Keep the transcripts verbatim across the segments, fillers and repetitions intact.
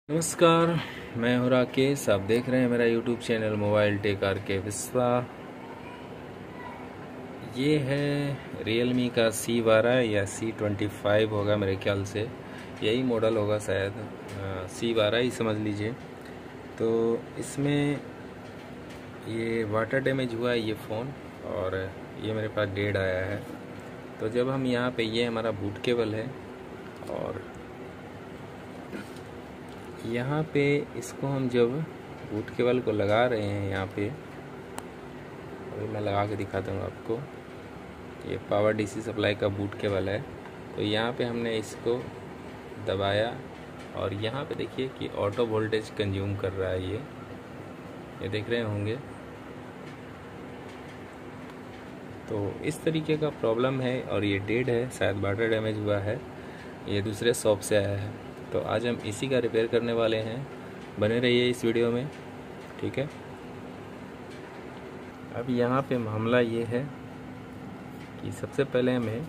नमस्कार, मैं हूं राकेश। आप देख रहे हैं मेरा YouTube channel mobile tech R K Vishwa. ये है रियलमी का सी बारह या सी ट्वेंटी फाइव होगा, मेरे ख्याल से यही मॉडल होगा शायद, सी बारह ही समझ लीजिए। तो इसमें ये वाटर डैमेज हुआ है ये फ़ोन, और ये मेरे पास डेड आया है। तो जब हम यहाँ पे, ये हमारा बूट केबल है, और यहाँ पे इसको हम जब बूट केबल को लगा रहे हैं, यहाँ पे अभी मैं लगा के दिखाता हूँ आपको। ये पावर डीसी सप्लाई का बूट केबल है। तो यहाँ पे हमने इसको दबाया, और यहाँ पे देखिए कि ऑटो वोल्टेज कंज्यूम कर रहा है। ये ये देख रहे होंगे। तो इस तरीके का प्रॉब्लम है, और ये डेड है, शायद वाटर डैमेज हुआ है। ये दूसरे शॉप से आया है। तो आज हम इसी का रिपेयर करने वाले हैं। बने रहिए इस वीडियो में, ठीक है। अब यहाँ पे मामला ये है कि सबसे पहले हमें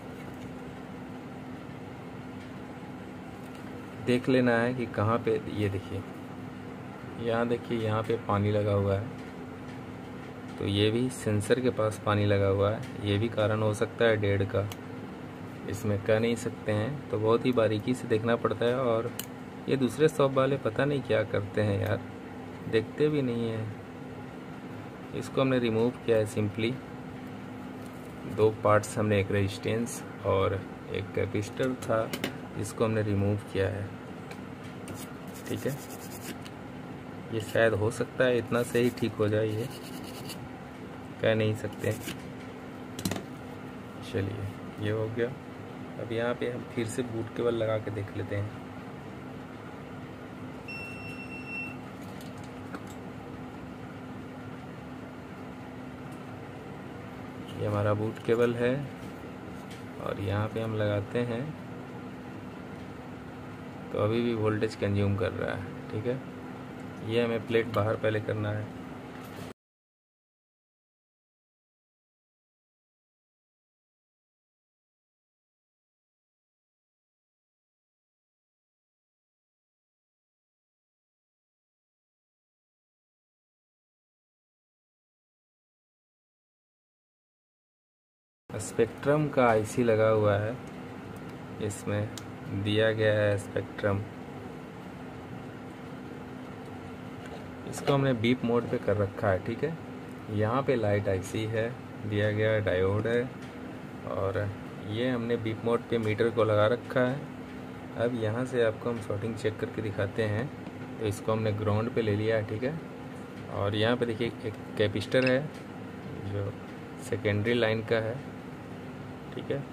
देख लेना है कि कहाँ पे, ये देखिए, यहाँ देखिए, यहाँ पे पानी लगा हुआ है। तो ये भी सेंसर के पास पानी लगा हुआ है। ये भी कारण हो सकता है डेड का, इसमें कह नहीं सकते हैं। तो बहुत ही बारीकी से देखना पड़ता है। और ये दूसरे शॉप वाले पता नहीं क्या करते हैं यार, देखते भी नहीं हैं। इसको हमने रिमूव किया है सिंपली। दो पार्ट्स हमने, एक रेजिस्टेंस और एक कैपेसिटर था, जिसको हमने रिमूव किया है, ठीक है। ये शायद हो सकता है इतना से ही ठीक हो जाए, ये कह नहीं सकते। चलिए, ये हो गया। अब यहाँ पे हम फिर से बूट केबल लगा के देख लेते हैं। ये हमारा बूट केबल है, और यहाँ पे हम लगाते हैं। तो अभी भी वोल्टेज कंज्यूम कर रहा है, ठीक है। ये हमें प्लेट बाहर पहले करना है। स्पेक्ट्रम का आईसी लगा हुआ है, इसमें दिया गया है स्पेक्ट्रम। इसको हमने बीप मोड पे कर रखा है, ठीक है। यहाँ पे लाइट आईसी है, दिया गया है डायोड है, और ये हमने बीप मोड पे मीटर को लगा रखा है। अब यहाँ से आपको हम शॉर्टिंग चेक करके दिखाते हैं। तो इसको हमने ग्राउंड पे ले लिया है, ठीक है। और यहाँ पे देखिए एक कैपेसिटर है जो सेकेंडरी लाइन का है, ठीक है।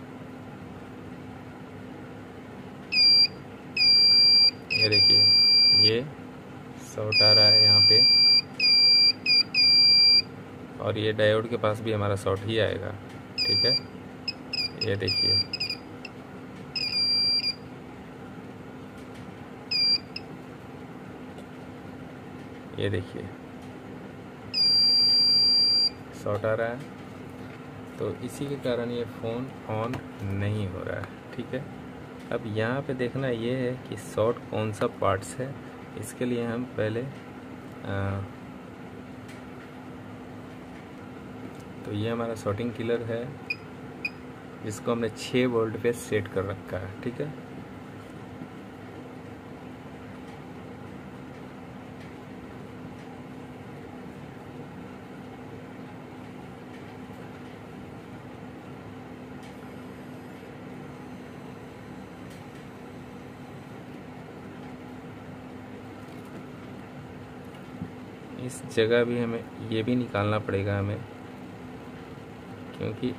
ये देखिए, ये शॉर्ट आ रहा है यहाँ पे, और ये डायोड के पास भी हमारा शॉर्ट ही आएगा, ठीक है। ये देखिए, ये देखिए शॉर्ट आ रहा है। तो इसी के कारण ये फ़ोन ऑन नहीं हो रहा है, ठीक है। अब यहाँ पे देखना ये है कि शॉर्ट कौन सा पार्ट्स है। इसके लिए हम पहले आ, तो ये हमारा शॉर्टिंग किलर है, जिसको हमने छः वोल्ट पे सेट कर रखा है, ठीक है। इस जगह भी हमें ये भी निकालना पड़ेगा हमें, क्योंकि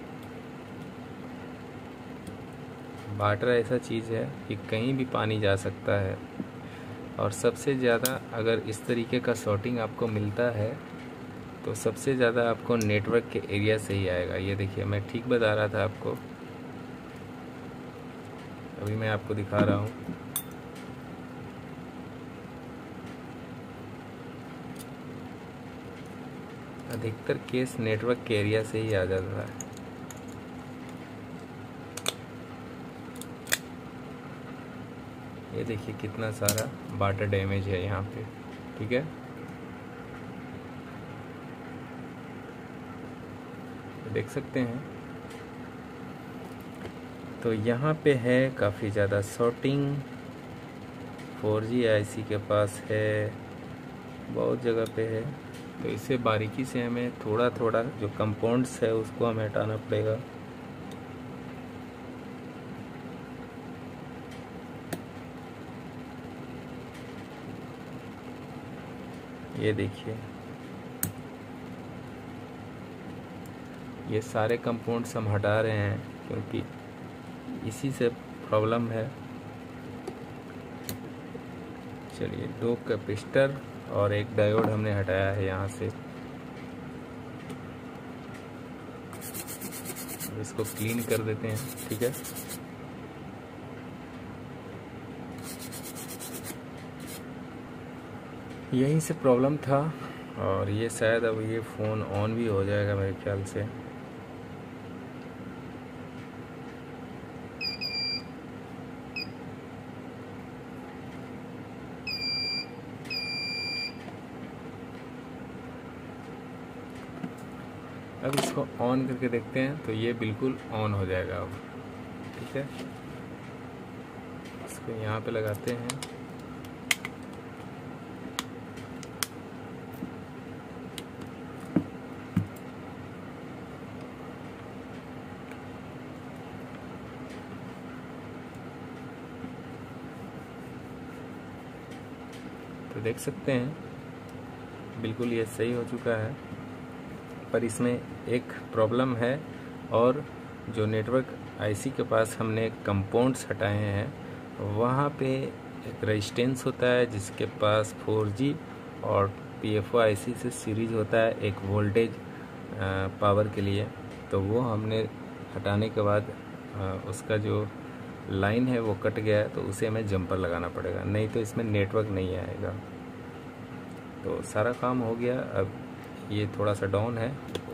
वाटर ऐसा चीज़ है कि कहीं भी पानी जा सकता है। और सबसे ज़्यादा अगर इस तरीके का शॉर्टिंग आपको मिलता है, तो सबसे ज़्यादा आपको नेटवर्क के एरिया से ही आएगा। ये देखिए, मैं ठीक बता रहा था आपको, अभी मैं आपको दिखा रहा हूँ। अधिकतर केस नेटवर्क के एरिया से ही आ जाता है। ये देखिए कितना सारा वाटर डैमेज है यहाँ पे, ठीक है। देख सकते हैं। तो यहाँ पे है काफ़ी ज़्यादा शॉर्टिंग, फोर जी आईसी के पास है, बहुत जगह पे है। तो इसे बारीकी से हमें थोड़ा थोड़ा जो कंपाउंड्स है उसको हमें हटाना पड़ेगा। ये देखिए, ये सारे कंपाउंड्स हम हटा रहे हैं क्योंकि इसी से प्रॉब्लम है। चलिए, दो कैपेसिटर और एक डायोड हमने हटाया है यहाँ से। इसको क्लीन कर देते हैं, ठीक है। यहीं से प्रॉब्लम था और ये शायद अब ये फ़ोन ऑन भी हो जाएगा मेरे ख्याल से। अब इसको ऑन करके देखते हैं, तो ये बिल्कुल ऑन हो जाएगा अब, ठीक है। इसको यहाँ पे लगाते हैं। तो देख सकते हैं बिल्कुल ये सही हो चुका है, पर इसमें एक प्रॉब्लम है। और जो नेटवर्क आईसी के पास हमने कंपाउंड्स हटाए हैं वहाँ पे एक रेजिस्टेंस होता है जिसके पास फोर जी और पीएफओ आईसी से सीरीज होता है एक वोल्टेज पावर के लिए। तो वो हमने हटाने के बाद उसका जो लाइन है वो कट गया है, तो उसे हमें जंपर लगाना पड़ेगा, नहीं तो इसमें नेटवर्क नहीं आएगा। तो सारा काम हो गया। अब ये थोड़ा सा डाउन है,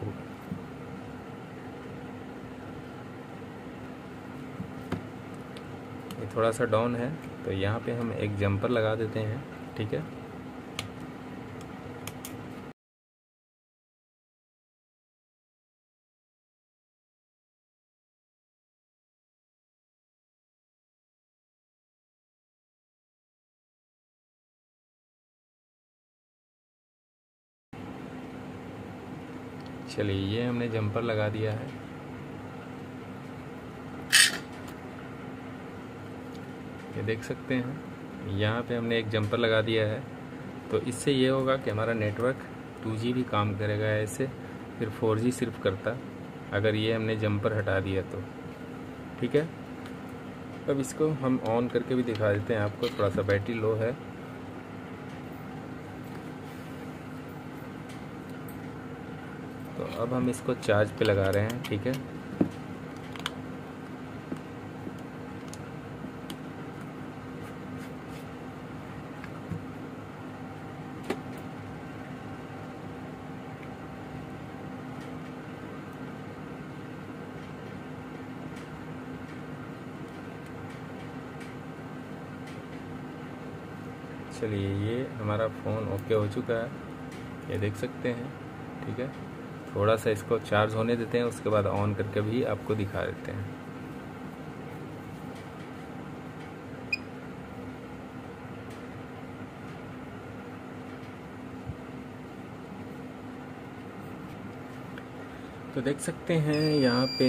ये थोड़ा सा डाउन है, तो यहाँ पे हम एक जंपर लगा देते हैं, ठीक है। चलिए, ये हमने जंपर लगा दिया है। ये देख सकते हैं, यहाँ पे हमने एक जंपर लगा दिया है। तो इससे ये होगा कि हमारा नेटवर्क टू जी भी काम करेगा ऐसे, फिर फोर जी सिर्फ करता अगर ये हमने जंपर हटा दिया तो, ठीक है। अब इसको हम ऑन करके भी दिखा देते हैं आपको, थोड़ा सा बैटरी लो है। तो अब हम इसको चार्ज पे लगा रहे हैं, ठीक है। चलिए, ये हमारा फ़ोन ओके हो चुका है, ये देख सकते हैं, ठीक है। थोड़ा सा इसको चार्ज होने देते हैं, उसके बाद ऑन करके भी आपको दिखा देते हैं। तो देख सकते हैं यहाँ पे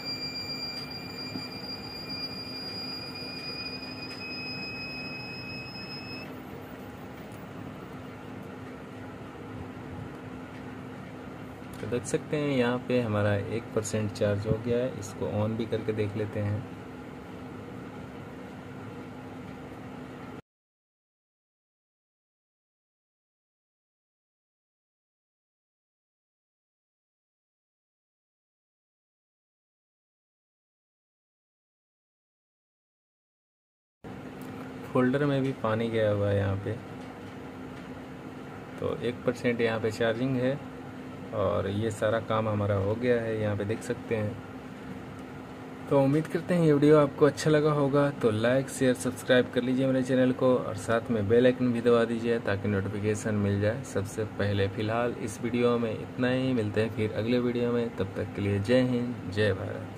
तो देख सकते हैं यहाँ पे हमारा एक परसेंट चार्ज हो गया है। इसको ऑन भी करके देख लेते हैं। फोल्डर में भी पानी गया हुआ है यहाँ पे। तो एक परसेंट यहाँ पे चार्जिंग है और ये सारा काम हमारा हो गया है। यहाँ पे देख सकते हैं तो उम्मीद करते हैं ये वीडियो आपको अच्छा लगा होगा, तो लाइक शेयर सब्सक्राइब कर लीजिए मेरे चैनल को और साथ में बेल आइकन भी दबा दीजिए ताकि नोटिफिकेशन मिल जाए सबसे पहले। फिलहाल इस वीडियो में इतना ही, मिलते हैं फिर अगले वीडियो में, तब तक के लिए जय हिंद जय भारत।